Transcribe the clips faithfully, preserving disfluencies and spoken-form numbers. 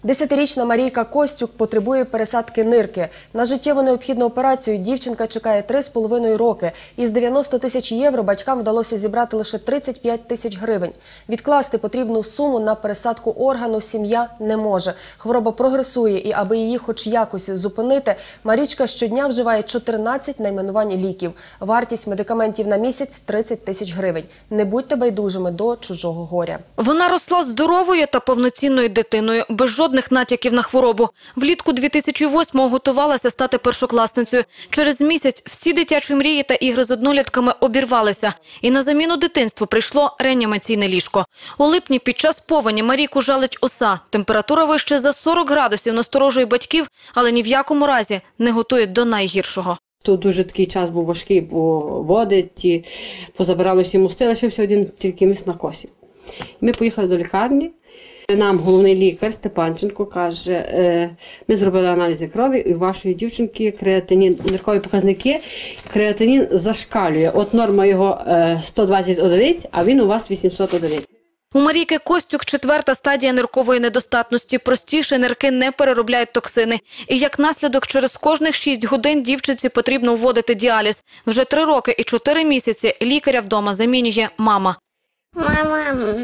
Десятирічна Марійка Костюк потребує пересадки нирки. На життєво необхідну операцію дівчинка чекає три з половиною роки. Із дев'яноста тисяч євро батькам вдалося зібрати лише тридцять п'ять тисяч гривень. Відкласти потрібну суму на пересадку органу сім'я не може. Хвороба прогресує і аби її хоч якось зупинити, Марічка щодня вживає чотирнадцять найменувань ліків. Вартість медикаментів на місяць – тридцять тисяч гривень. Не будьте байдужими до чужого горя. Вона росла здоровою та повноцінною дитиною, без жодних натяків на хворобу. Влітку дві тисячі восьмого готувалася стати першокласницею. Через місяць всі дитячі мрії та ігри з однолітками обірвалися. І на заміну дитинству прийшло реанімаційне ліжко. У липні під час повені Марійку жалить оса. Температура вище за сорок градусів насторожує батьків, але ні в якому разі не готує до найгіршого. Тут дуже такий час був важкий, бо води ті позабирали всі мости, лишився один тільки міст на косі. Ми поїхали до лікарні. Нам головний лікар Степанченко каже, ми зробили аналізи крові, і у вашої дівчинки креатинін, ниркові показники, креатинін зашкалює. От норма його сто двадцять одиниць, а він у вас вісімсот одиниць. У Марійки Костюк четверта стадія ниркової недостатності. Простіше нирки не переробляють токсини. І як наслідок через кожних шість годин дівчинці потрібно вводити діаліз. Вже три роки і чотири місяці лікаря вдома замінює мама. Мама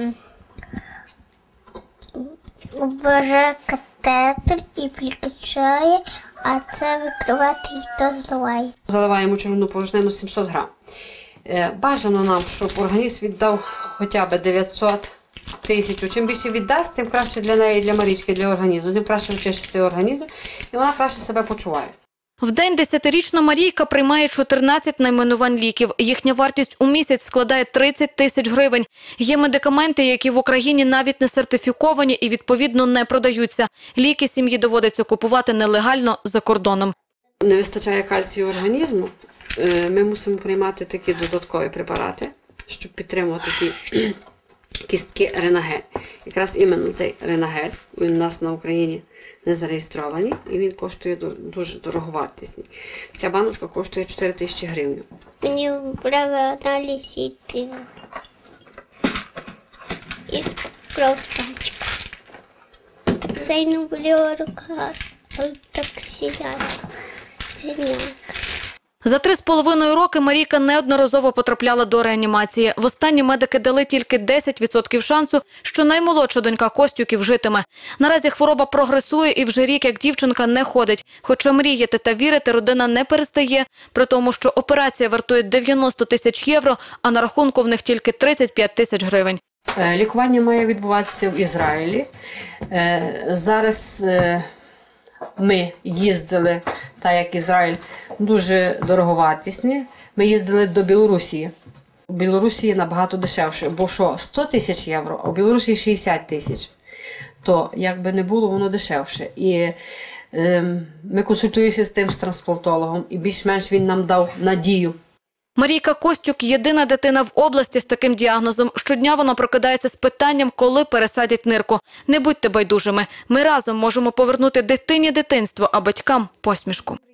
бере катетер і підключає, а це викривати і то зливає. Заливаємо червону порожнину сімсот грам. Бажано нам, щоб організм віддав хоча б дев'ятсот тисяч. Чим більше віддасть, тим краще для неї, для Марічки, для організму. Тим краще вчишся організм, і вона краще себе почуває. В день десятирічна Марійка приймає чотирнадцять найменувань ліків. Їхня вартість у місяць складає тридцять тисяч гривень. Є медикаменти, які в Україні навіть не сертифіковані і, відповідно, не продаються. Ліки сім'ї доводиться купувати нелегально за кордоном. Не вистачає кальцію організму. Ми мусимо приймати такі додаткові препарати, щоб підтримувати ті кістки Ренагель. Якраз іменно цей Ренагель, він у нас на Україні не зареєстрований, і він коштує дуже дороговартісний. Ця баночка коштує чотири тисячі гривень. Мені брали аналіз і із кров з пальчика. Так сильно боліла рука, так сіняк. сіняк. За три з половиною роки Марійка неодноразово потрапляла до реанімації. Востаннє медики дали тільки десять відсотків шансу, що наймолодша донька Костюків житиме. Наразі хвороба прогресує і вже рік, як дівчинка не ходить. Хоча мріяти та вірити родина не перестає, при тому, що операція вартує дев'яносто тисяч євро, а на рахунку в них тільки тридцять п'ять тисяч гривень. Лікування має відбуватися в Ізраїлі. Зараз ми їздили, так як Ізраїль дуже дороговартісні, ми їздили до Білорусі. У Білорусі набагато дешевше, бо що сто тисяч євро, а у Білорусі шістдесят тисяч. То, як би не було, воно дешевше. І е, ми консультуємося з тим з трансплантологом, і більш-менш він нам дав надію. Марійка Костюк – єдина дитина в області з таким діагнозом. Щодня вона прокидається з питанням, коли пересадять нирку. Не будьте байдужими. Ми разом можемо повернути дитині дитинство, а батькам – посмішку.